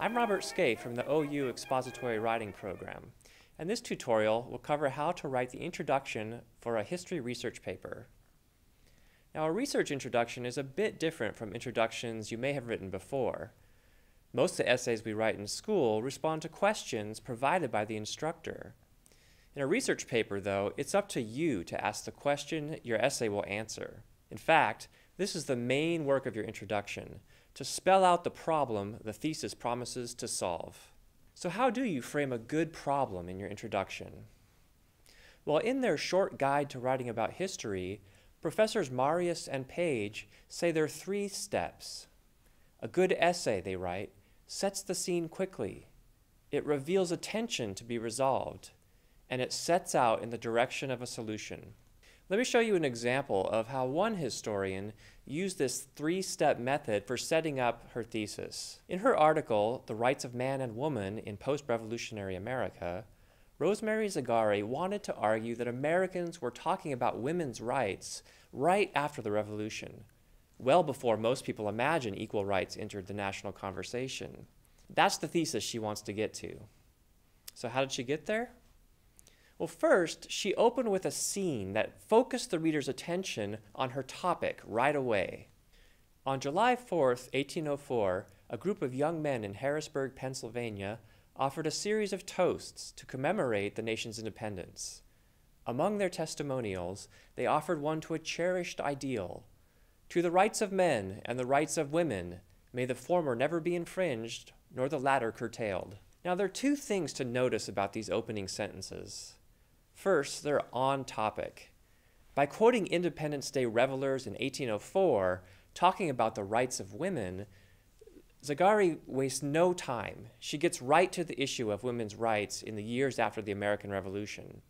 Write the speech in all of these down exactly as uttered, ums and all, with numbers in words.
I'm Robert Scafe from the O U Expository Writing Program, and this tutorial will cover how to write the introduction for a history research paper. Now, a research introduction is a bit different from introductions you may have written before. Most of the essays we write in school respond to questions provided by the instructor. In a research paper, though, it's up to you to ask the question your essay will answer. In fact, this is the main work of your introduction, to spell out the problem the thesis promises to solve. So how do you frame a good problem in your introduction? Well, in their short guide to writing about history, Professors Marius and Page say there are three steps. A good essay, they write, sets the scene quickly. It reveals a tension to be resolved, and it sets out in the direction of a solution. Let me show you an example of how one historian used this three-step method for setting up her thesis. In her article, The Rights of Man and Woman in Post-Revolutionary America, Rosemary Zagari wanted to argue that Americans were talking about women's rights right after the Revolution, well before most people imagine equal rights entered the national conversation. That's the thesis she wants to get to. So how did she get there? Well, first, she opened with a scene that focused the reader's attention on her topic right away. On July fourth, eighteen oh four, a group of young men in Harrisburg, Pennsylvania, offered a series of toasts to commemorate the nation's independence. Among their testimonials, they offered one to a cherished ideal. To the rights of men and the rights of women, may the former never be infringed, nor the latter curtailed. Now, there are two things to notice about these opening sentences. First, they're on topic. By quoting Independence Day revelers in eighteen oh four, talking about the rights of women, Zagari wastes no time. She gets right to the issue of women's rights in the years after the American Revolution.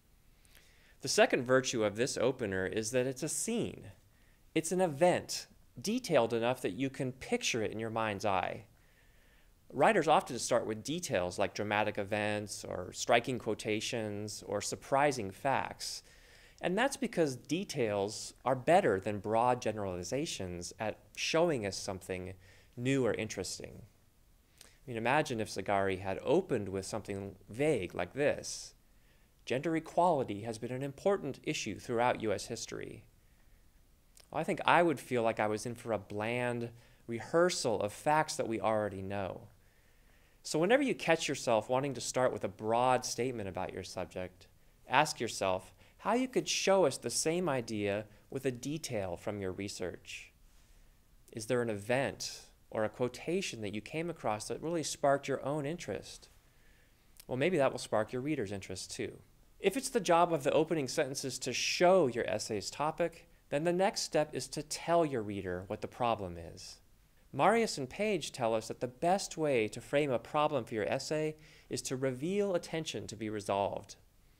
The second virtue of this opener is that it's a scene. It's an event, detailed enough that you can picture it in your mind's eye. Writers often start with details like dramatic events or striking quotations or surprising facts. And that's because details are better than broad generalizations at showing us something new or interesting. I mean, imagine if Zagari had opened with something vague like this. Gender equality has been an important issue throughout U S history. Well, I think I would feel like I was in for a bland rehearsal of facts that we already know. So whenever you catch yourself wanting to start with a broad statement about your subject, ask yourself how you could show us the same idea with a detail from your research. Is there an event or a quotation that you came across that really sparked your own interest? Well, maybe that will spark your reader's interest too. If it's the job of the opening sentences to show your essay's topic, then the next step is to tell your reader what the problem is. Marius and Page tell us that the best way to frame a problem for your essay is to reveal a tension to be resolved.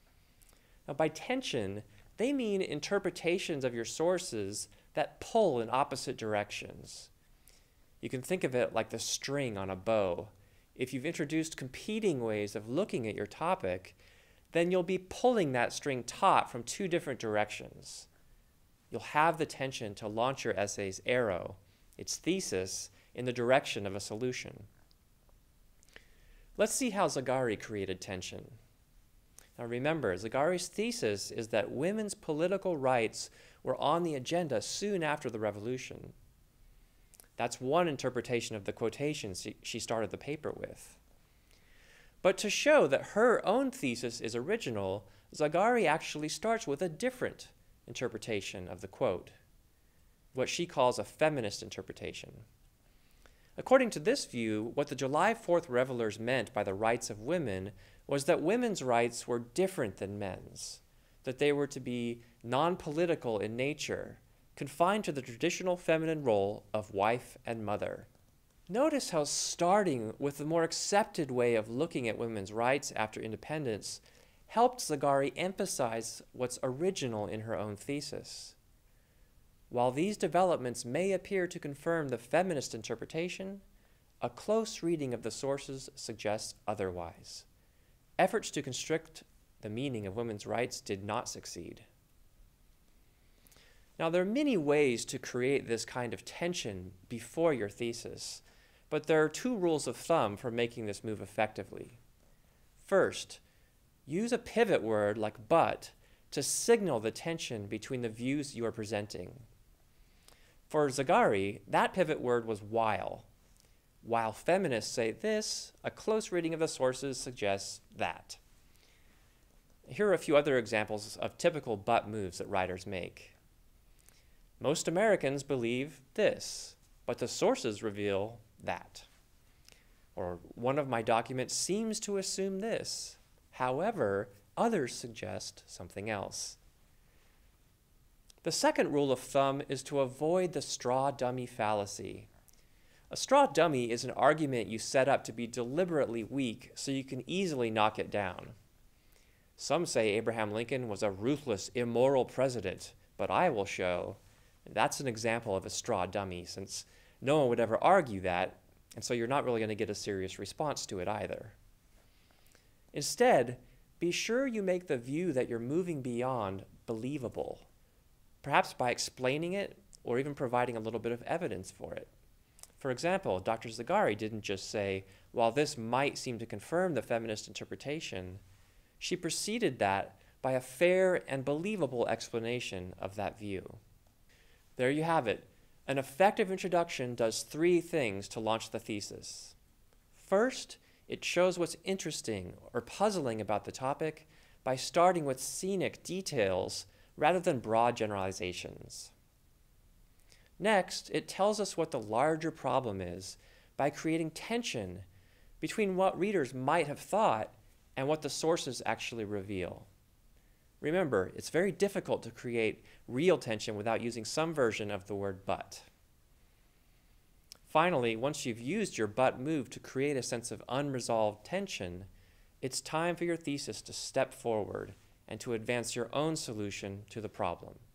Now, by tension, they mean interpretations of your sources that pull in opposite directions. You can think of it like the string on a bow. If you've introduced competing ways of looking at your topic, then you'll be pulling that string taut from two different directions. You'll have the tension to launch your essay's arrow, its thesis, in the direction of a solution. Let's see how Zagari created tension. Now remember, Zagari's thesis is that women's political rights were on the agenda soon after the Revolution. That's one interpretation of the quotations she started the paper with. But to show that her own thesis is original, Zagari actually starts with a different interpretation of the quote, what she calls a feminist interpretation. According to this view, what the July fourth revelers meant by the rights of women was that women's rights were different than men's, that they were to be non-political in nature, confined to the traditional feminine role of wife and mother. Notice how starting with the more accepted way of looking at women's rights after independence helped Zagari emphasize what's original in her own thesis. While these developments may appear to confirm the feminist interpretation, a close reading of the sources suggests otherwise. Efforts to constrict the meaning of women's rights did not succeed. Now, there are many ways to create this kind of tension before your thesis, but there are two rules of thumb for making this move effectively. First, use a pivot word like but to signal the tension between the views you are presenting. For Zagari, that pivot word was while. While feminists say this, a close reading of the sources suggests that. Here are a few other examples of typical but moves that writers make. Most Americans believe this, but the sources reveal that. Or one of my documents seems to assume this. However, others suggest something else. The second rule of thumb is to avoid the straw dummy fallacy. A straw dummy is an argument you set up to be deliberately weak so you can easily knock it down. Some say Abraham Lincoln was a ruthless, immoral president, but I will show that's an example of a straw dummy, since no one would ever argue that, and so you're not really going to get a serious response to it either. Instead, be sure you make the view that you're moving beyond believable, perhaps by explaining it or even providing a little bit of evidence for it. For example, Doctor Zagari didn't just say, while this might seem to confirm the feminist interpretation, she preceded that by a fair and believable explanation of that view. There you have it. An effective introduction does three things to launch the thesis. First, it shows what's interesting or puzzling about the topic by starting with scenic details rather than broad generalizations. Next, it tells us what the larger problem is by creating tension between what readers might have thought and what the sources actually reveal. Remember, it's very difficult to create real tension without using some version of the word but. Finally, once you've used your but move to create a sense of unresolved tension, it's time for your thesis to step forward and to advance your own solution to the problem.